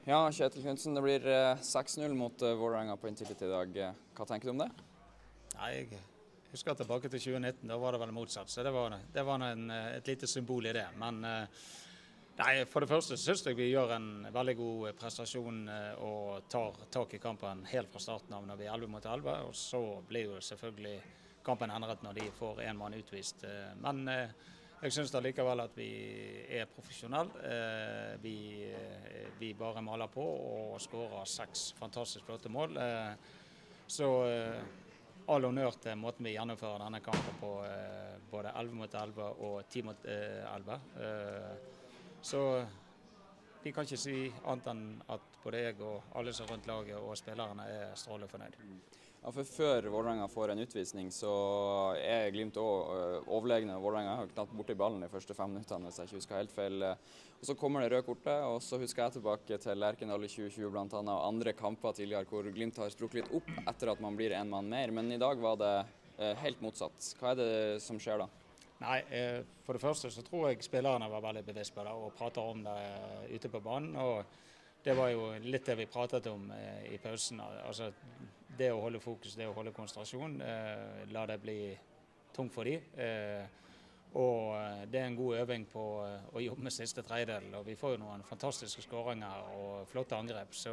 Ja, Kjetil Knutsen, det blir 6-0 mot Vålerenga på Intility i dag. Hva tenker du om det? Nei, jeg husker tilbake til 2019, da var det vel motsatt. Så det var et lite symbol i det. Men nei, for det første synes jeg vi gjør en veldig god prestasjon og tar tak i kampen helt fra starten av når vi er 11 mot 11. Og så blir jo selvfølgelig kampen endret når de får en mann utvist. Men jeg synes da likevel at vi er profesjonelle. Vi bare maler på og skårer 6 fantastisk flotte mål. Så all honnør til måten vi gjennomfører denne kampen på, både 11 mot 11 og 10 mot 11. Så vi kan ikke si annet enn at både jeg og alle som rundt laget og spillerne er strålende fornøyd. Ja, for før Vålerenga får en utvisning, så er Glimt også overlegne. Vålerenga har knapt borti ballen de første 5 minuttene, hvis jeg ikke husker helt feil. Og så kommer det røde kortet, og så husker jeg tilbake til Lerkendal i 2020 blant annet, og andre kamper tidligere hvor Glimt har strukket litt opp etter at man blir en mann mer. Men i dag var det helt motsatt. Hva er det som skjer da? Nei, for det første så tror jeg spillerne var veldig bevisst på det og prater om det ute på banen. Og det var jo litt det vi pratet om i pausen. Altså, det å holde fokus, det å holde konsentrasjon, la det bli tungt for de. Og det er en god øving på å jobbe med siste tredjedel. Og vi får jo noen fantastiske skåringer og flotte angrep. Så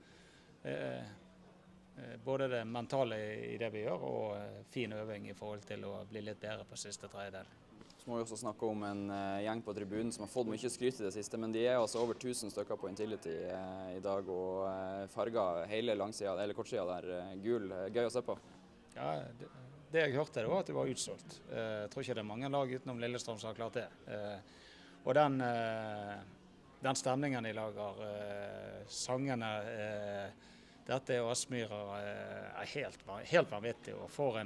både det mentale i det vi gjør og fin øving i forhold til å bli litt bedre på siste tredjedel. Så må vi også snakke om en gjeng på tribunen som har fått mye skryt i det siste, men de er altså over 1000 stykker på Intility i dag og farger hele langsida, eller kortsida der gul. Gøy å se på. Ja, det jeg hørte det var at det var utsolgt. Jeg tror ikke det er mange lag utenom Lillestrøm som har klart det. Og den stemningen de lager, sangene, dette og Aspmyra er helt vanvittig og får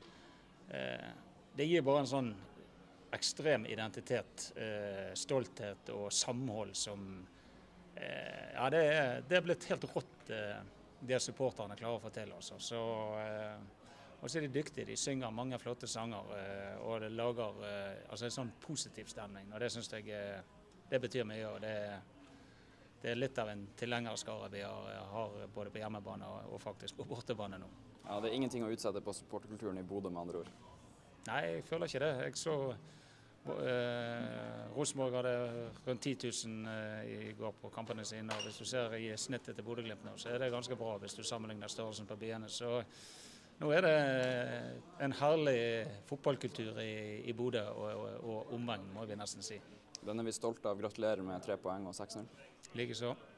det gir bare en sånn ekstrem identitet, stolthet og samhold som ja, det er blitt helt rått det supporterne klarer å få til. Altså. Og så er de dyktige, de synger mange flotte sanger og det lager altså en sånn positiv stemning, og det synes jeg det betyr mye. Og det er litt av en tilhengerskare vi har både på hjemmebane og faktisk på bortebane nå. Ja, det er ingenting å utsette på supporterkulturen i Bodø, med andre ord. Nei, jeg føler ikke det. Jeg så Rosenborg hadde rundt 10 000 i går på kampene sine, og hvis du ser i snittet til Bodø-Glimt nå, så er det ganske bra hvis du sammenligner størrelsen på byene. Så nå er det en herlig fotballkultur i Bodø og omvendt, må vi nesten si. Den er vi stolte av. Gratulerer med 3 poeng og 6-0. Likeså.